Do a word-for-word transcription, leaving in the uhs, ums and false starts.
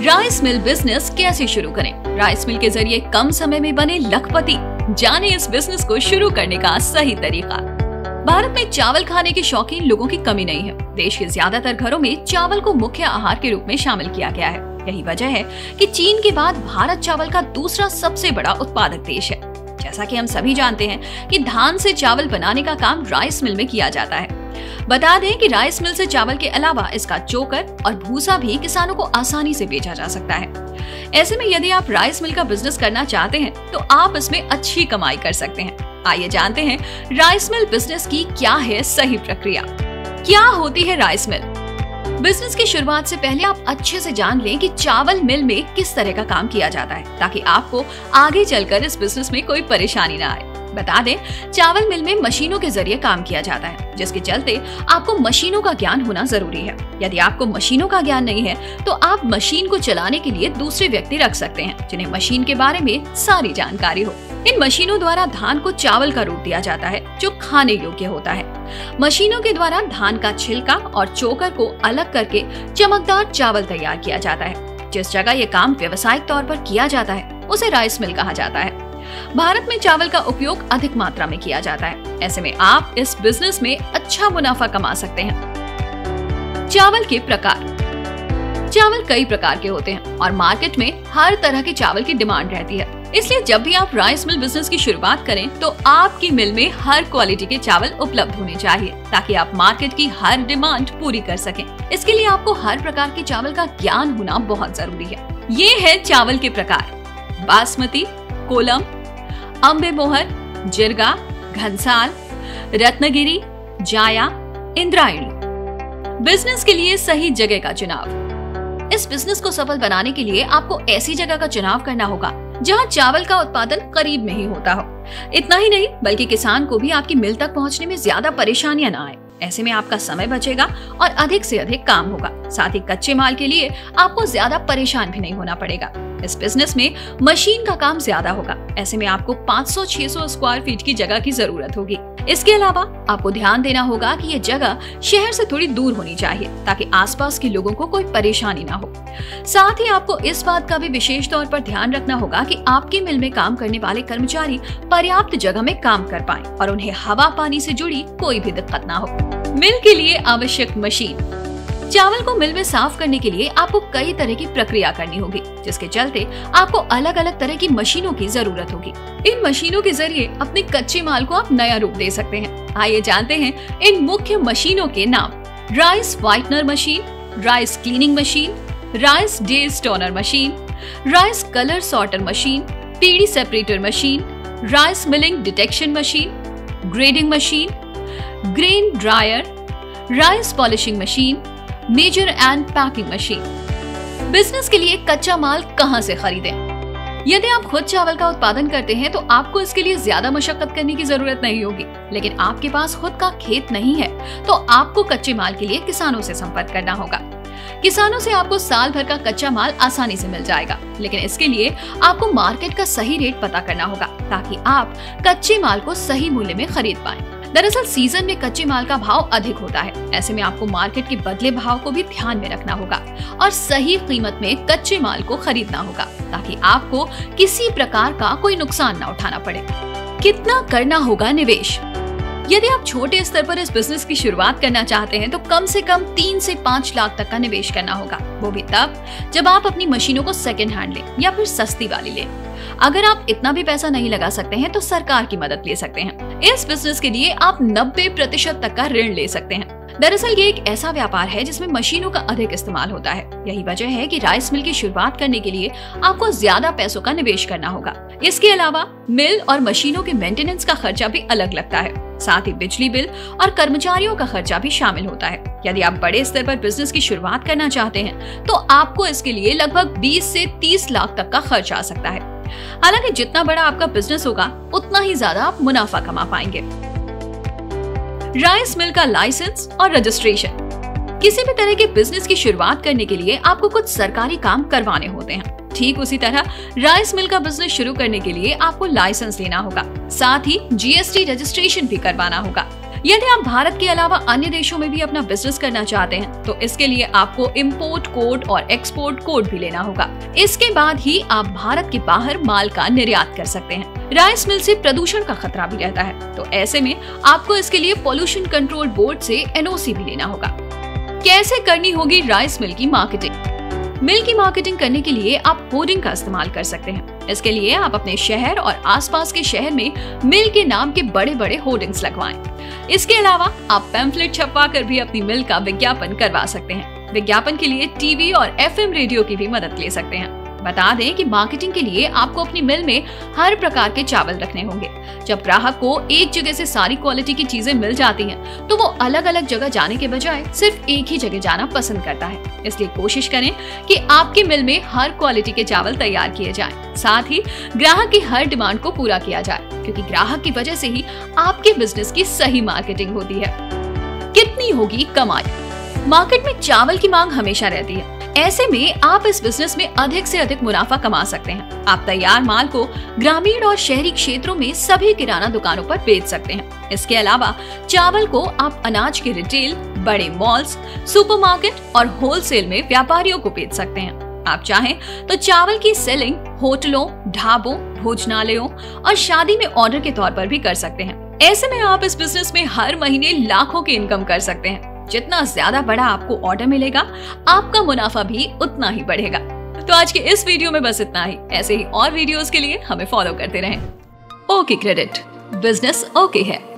Rice mill business कैसे शुरू करें? राइस मिल के जरिए कम समय में बने लखपति। जाने इस बिजनेस को शुरू करने का सही तरीका। भारत में चावल खाने के शौकीन लोगों की कमी नहीं है। देश के ज्यादातर घरों में चावल को मुख्य आहार के रूप में शामिल किया गया है। यही वजह है कि चीन के बाद भारत चावल का दूसरा सबसे बड़ा उत्पादक देश है। जैसा कि हम सभी जानते हैं कि धान से चावल बनाने का काम राइस मिल में किया जाता है। बता दें कि राइस मिल से चावल के अलावा इसका चोकर और भूसा भी किसानों को आसानी से बेचा जा सकता है। ऐसे में यदि आप राइस मिल का बिजनेस करना चाहते हैं तो आप इसमें अच्छी कमाई कर सकते हैं। आइए जानते हैं राइस मिल बिजनेस की क्या है सही प्रक्रिया। क्या होती है राइस मिल? बिजनेस की शुरुआत से पहले आप अच्छे से जान लें कि चावल मिल में किस तरह का काम किया जाता है, ताकि आपको आगे चलकर इस बिजनेस में कोई परेशानी ना आए। बता दें, चावल मिल में मशीनों के जरिए काम किया जाता है, जिसके चलते आपको मशीनों का ज्ञान होना जरूरी है। यदि आपको मशीनों का ज्ञान नहीं है तो आप मशीन को चलाने के लिए दूसरे व्यक्ति रख सकते हैं, जिन्हें मशीन के बारे में सारी जानकारी हो। इन मशीनों द्वारा धान को चावल का रूप दिया जाता है, जो खाने योग्य होता है। मशीनों के द्वारा धान का छिलका और चोकर को अलग करके चमकदार चावल तैयार किया जाता है। जिस जगह ये काम व्यावसायिक तौर पर किया जाता है उसे राइस मिल कहा जाता है। भारत में चावल का उपयोग अधिक मात्रा में किया जाता है। ऐसे में आप इस बिजनेस में अच्छा मुनाफा कमा सकते हैं। चावल के प्रकार। चावल कई प्रकार के होते हैं और मार्केट में हर तरह के चावल की डिमांड रहती है। इसलिए जब भी आप राइस मिल बिजनेस की शुरुआत करें तो आपकी मिल में हर क्वालिटी के चावल उपलब्ध होने चाहिए, ताकि आप मार्केट की हर डिमांड पूरी कर सकें। इसके लिए आपको हर प्रकार के चावल का ज्ञान होना बहुत जरूरी है। ये है चावल के प्रकार: बासमती, कोलम, अम्बे मोहर, जिरगा, घनसाल, रत्नगिरी, जाया, इंद्रायणी। बिजनेस के लिए सही जगह का चुनाव। इस बिजनेस को सफल बनाने के लिए आपको ऐसी जगह का चुनाव करना होगा जहां चावल का उत्पादन करीब में ही होता हो। इतना ही नहीं, बल्कि किसान को भी आपकी मिल तक पहुंचने में ज्यादा परेशानियां न आए। ऐसे में आपका समय बचेगा और अधिक से अधिक काम होगा। साथ ही कच्चे माल के लिए आपको ज्यादा परेशान भी नहीं होना पड़ेगा। इस बिजनेस में मशीन का काम ज्यादा होगा। ऐसे में आपको पाँच सौ छह सौ स्क्वायर फीट की जगह की जरूरत होगी। इसके अलावा आपको ध्यान देना होगा कि ये जगह शहर से थोड़ी दूर होनी चाहिए, ताकि आसपास के लोगों को कोई परेशानी ना हो। साथ ही आपको इस बात का भी विशेष तौर पर ध्यान रखना होगा कि आपकी मिल में काम करने वाले कर्मचारी पर्याप्त जगह में काम कर पाएं और उन्हें हवा पानी से जुड़ी कोई भी दिक्कत ना हो। मिल के लिए आवश्यक मशीन। चावल को मिल में साफ करने के लिए आपको कई तरह की प्रक्रिया करनी होगी, जिसके चलते आपको अलग अलग तरह की मशीनों की जरूरत होगी। इन मशीनों के जरिए अपने कच्चे माल को आप नया रूप दे सकते हैं। आइए जानते हैं इन मुख्य मशीनों के नाम। Rice whitener machine, rice cleaning machine, rice destoner machine, rice colour sorter machine, paddy separator machine, rice milling detection machine, grading machine, grain dryer, rice polishing machine, measure and packing machine. Business के लिए कच्चा माल कहां से खरीदें? यदि आप खुद चावल का उत्पादन करते हैं तो आपको इसके लिए ज्यादा मशक्कत करने की जरूरत नहीं होगी। लेकिन आपके पास खुद का खेत नहीं है तो आपको कच्चे माल के लिए किसानों से संपर्क करना होगा। किसानों से आपको साल भर का कच्चा माल आसानी से मिल जाएगा, लेकिन इसके लिए आपको मार्केट का सही रेट पता करना होगा, ताकि आप कच्चे माल को सही मूल्य में खरीद पाएं। दरअसल सीजन में कच्चे माल का भाव अधिक होता है। ऐसे में आपको मार्केट के बदले भाव को भी ध्यान में रखना होगा और सही कीमत में कच्चे माल को खरीदना होगा, ताकि आपको किसी प्रकार का कोई नुकसान न उठाना पड़े। कितना करना होगा निवेश? यदि आप छोटे स्तर पर इस बिजनेस की शुरुआत करना चाहते हैं तो कम से कम तीन से पाँच लाख तक का निवेश करना होगा। वो भी तब जब आप अपनी मशीनों को सेकेंड हैंड लें या फिर सस्ती वाली लें। अगर आप इतना भी पैसा नहीं लगा सकते हैं तो सरकार की मदद ले सकते हैं। इस बिजनेस के लिए आप नब्बे प्रतिशत तक का ऋण ले सकते हैं। दरअसल ये एक ऐसा व्यापार है जिसमें मशीनों का अधिक इस्तेमाल होता है। यही वजह है कि राइस मिल की शुरुआत करने के लिए आपको ज्यादा पैसों का निवेश करना होगा। इसके अलावा मिल और मशीनों के मेंटेनेंस का खर्चा भी अलग लगता है। साथ ही बिजली बिल और कर्मचारियों का खर्चा भी शामिल होता है। यदि आप बड़े स्तर पर बिजनेस की शुरुआत करना चाहते हैं तो आपको इसके लिए लगभग बीस से तीस लाख तक का खर्च आ सकता है। हालांकि जितना बड़ा आपका बिजनेस होगा उतना ही ज्यादा आप मुनाफा कमा पाएंगे। राइस मिल का लाइसेंस और रजिस्ट्रेशन। किसी भी तरह के बिजनेस की शुरुआत करने के लिए आपको कुछ सरकारी काम करवाने होते हैं। ठीक उसी तरह राइस मिल का बिजनेस शुरू करने के लिए आपको लाइसेंस लेना होगा। साथ ही जीएसटी रजिस्ट्रेशन भी करवाना होगा। यदि आप भारत के अलावा अन्य देशों में भी अपना बिजनेस करना चाहते हैं तो इसके लिए आपको इम्पोर्ट कोड और एक्सपोर्ट कोड भी लेना होगा। इसके बाद ही आप भारत के बाहर माल का निर्यात कर सकते हैं। राइस मिल से प्रदूषण का खतरा भी रहता है, तो ऐसे में आपको इसके लिए पोल्यूशन कंट्रोल बोर्ड से एन ओ सी भी लेना होगा। कैसे करनी होगी राइस मिल की मार्केटिंग? मिल की मार्केटिंग करने के लिए आप होर्डिंग का इस्तेमाल कर सकते हैं। इसके लिए आप अपने शहर और आसपास के शहर में मिल के नाम के बड़े बड़े होर्डिंग्स लगवाएं। इसके अलावा आप पैम्फलेट छपवा कर भी अपनी मिल का विज्ञापन करवा सकते हैं। विज्ञापन के लिए टीवी और एफ एम रेडियो की भी मदद ले सकते हैं। बता दें कि मार्केटिंग के लिए आपको अपनी मिल में हर प्रकार के चावल रखने होंगे। जब ग्राहक को एक जगह से सारी क्वालिटी की चीजें मिल जाती हैं, तो वो अलग अलग जगह जाने के बजाय सिर्फ एक ही जगह जाना पसंद करता है। इसलिए कोशिश करें कि आपकी मिल में हर क्वालिटी के चावल तैयार किए जाएं। साथ ही ग्राहक की हर डिमांड को पूरा किया जाए, क्योंकि ग्राहक की वजह से ही आपके बिजनेस की सही मार्केटिंग होती है। कितनी होगी कमाई? मार्केट में चावल की मांग हमेशा रहती है। ऐसे में आप इस बिजनेस में अधिक से अधिक मुनाफा कमा सकते हैं। आप तैयार माल को ग्रामीण और शहरी क्षेत्रों में सभी किराना दुकानों पर बेच सकते हैं। इसके अलावा चावल को आप अनाज के रिटेल, बड़े मॉल्स, सुपरमार्केट और होलसेल में व्यापारियों को बेच सकते हैं। आप चाहें तो चावल की सेलिंग होटलों, ढाबों, भोजनालयों और शादी में ऑर्डर के तौर पर भी कर सकते हैं। ऐसे में आप इस बिजनेस में हर महीने लाखों की इनकम कर सकते हैं। जितना ज्यादा बड़ा आपको ऑर्डर मिलेगा, आपका मुनाफा भी उतना ही बढ़ेगा। तो आज के इस वीडियो में बस इतना ही। ऐसे ही और वीडियोस के लिए हमें फॉलो करते रहें। ओके क्रेडिट, बिजनेस ओके है।